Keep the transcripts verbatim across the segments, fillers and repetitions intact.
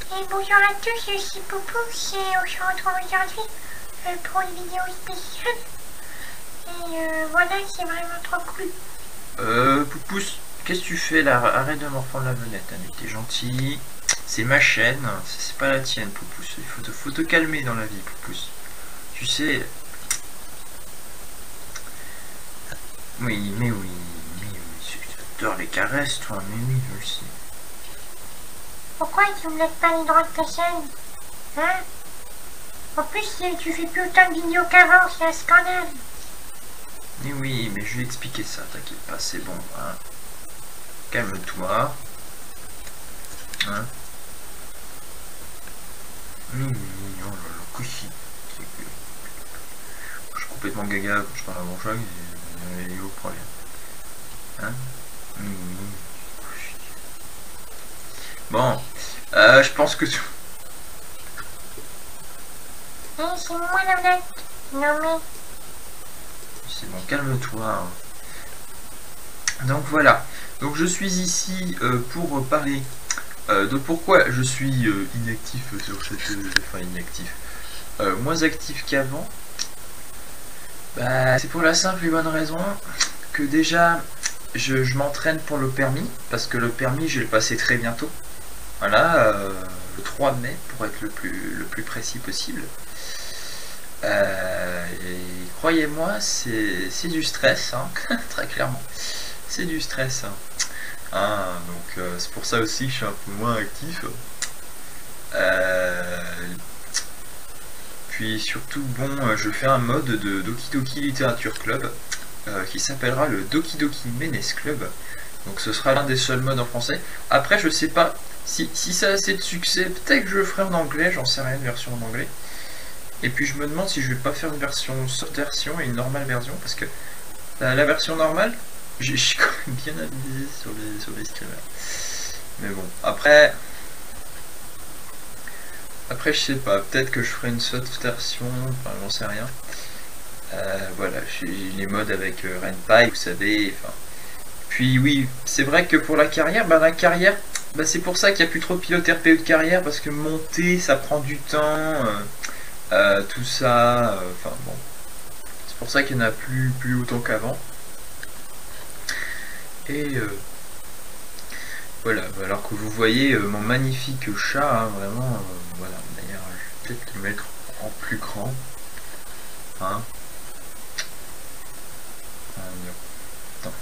Et bonjour à tous, je suis Poupou, et on se retrouve aujourd'hui euh, pour une vidéo spéciale. Et euh, voilà, c'est vraiment trop cool. Euh, Poupousse, qu'est-ce que tu fais là? Arrête de me reprendre la venette, hein, t'es gentil. C'est ma chaîne, c'est pas la tienne, Poupousse. Il faut te, faut te calmer dans la vie, Poupousse. Tu sais... Oui, mais oui, mais oui, j'adore les caresses, toi, mais oui, je le sais. Pourquoi tu me laisses pas les droits de ta chaîne? Hein? En plus, tu fais plus autant de vidéos qu'avant, c'est un scandale. Mais oui, mais je vais expliquer ça, t'inquiète pas, c'est bon, hein. Calme-toi. Hein? Oui, oui, oh là là, couchi. Je suis complètement gaga quand je parle à mon chat, il est où le problème? Hein? Oui, oui. Bon, euh, je pense que... Eh, c'est moi la venette. Non mais... C'est bon, calme-toi. Donc voilà, donc je suis ici euh, pour parler euh, de pourquoi je suis euh, inactif sur cette... Euh, enfin inactif. Euh, moins actif qu'avant. Bah, c'est pour la simple et bonne raison que déjà je, je m'entraîne pour le permis, parce que le permis je vais le passer très bientôt. Voilà, euh, le trois mai pour être le plus, le plus précis possible. Euh, et croyez-moi, c'est du stress, hein, très clairement. C'est du stress. Hein. Hein, donc euh, c'est pour ça aussi que je suis un peu moins actif. Euh, puis surtout, bon, je fais un mode de Doki Doki Literature Club euh, qui s'appellera le Doki Doki Menes Club. Donc ce sera l'un des seuls modes en français. Après, je sais pas si, si ça a assez de succès, peut-être que je le ferai en anglais, j'en sais rien, une version en anglais. Et puis je me demande si je vais pas faire une version soft version et une normale version, parce que la, la version normale, j'ai quand même bien avisé sur les, sur les screamers. Mais bon, après... Après, je sais pas, peut-être que je ferai une soft version, enfin, j'en sais rien. Euh, voilà, j'ai les modes avec euh, Ren'Py, vous savez, enfin... Puis oui, c'est vrai que pour la carrière, bah la carrière, bah, c'est pour ça qu'il n'y a plus trop de pilotes R P E de carrière, parce que monter, ça prend du temps, euh, euh, tout ça, euh, enfin bon. C'est pour ça qu'il n'y en a plus, plus autant qu'avant. Et euh, voilà, alors que vous voyez euh, mon magnifique chat, hein, vraiment, euh, voilà, d'ailleurs, je vais peut-être le mettre en plus grand. Hein. Attends.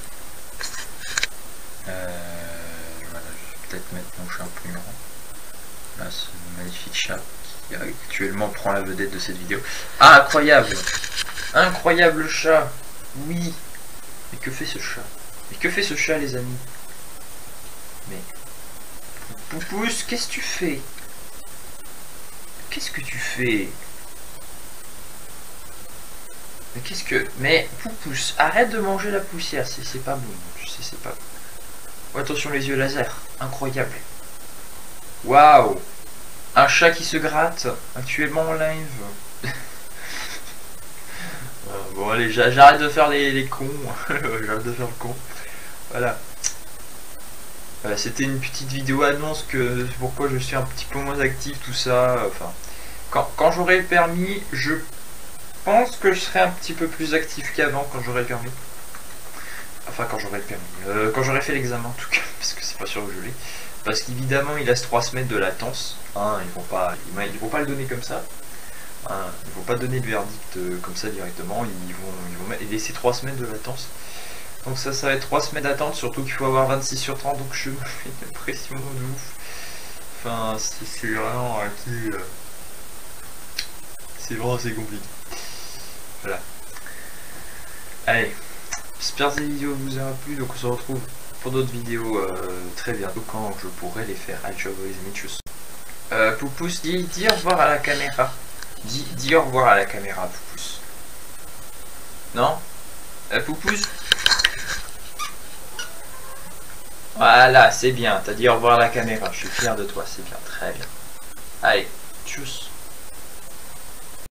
Euh, voilà, je vais peut-être mettre mon chat plus grand. Là, ce magnifique chat qui actuellement prend la vedette de cette vidéo. Ah, incroyable! Incroyable chat! Oui! Mais que fait ce chat? Mais que fait ce chat, les amis? Mais... Poupousse, qu'est-ce que tu fais? Qu'est-ce que tu fais? Mais qu'est-ce que... Mais, Poupousse, arrête de manger la poussière, c'est pas bon, tu sais, c'est pas bon. Oh, attention les yeux laser, incroyable. Waouh! Un chat qui se gratte, actuellement en live. Bon allez, j'arrête de faire les, les cons, j'arrête de faire le con. Voilà. Voilà, c'était une petite vidéo annonce que pourquoi je suis un petit peu moins actif, tout ça. Enfin, quand, quand j'aurai le permis, je pense que je serai un petit peu plus actif qu'avant quand j'aurai le permis. Enfin, quand j'aurai le permis. Euh, quand j'aurai fait l'examen en tout cas, parce que c'est pas sûr que je l'ai. Parce qu'évidemment, il reste trois semaines de latence. Hein, ils vont pas, ils vont pas le donner comme ça. Hein, ils vont pas donner le verdict euh, comme ça directement. Ils vont, ils vont laisser trois semaines de latence. Donc ça, ça va être trois semaines d'attente. Surtout qu'il faut avoir vingt-six sur trente. Donc je me fais une pression de ouf. Enfin, c'est vraiment euh, qui, euh, c'est vraiment assez compliqué. Voilà. Allez. J'espère que cette vidéo vous aura plu, donc on se retrouve pour d'autres vidéos euh, très bientôt quand je pourrai les faire. Allez, ciao les amis, tchuss. Euh, Poupousse, dis, dis au revoir à la caméra. Dis, dis au revoir à la caméra, Poupousse. Non euh, Poupousse. Voilà, c'est bien, t'as dit au revoir à la caméra, je suis fier de toi, c'est bien, très bien. Allez, tchuss.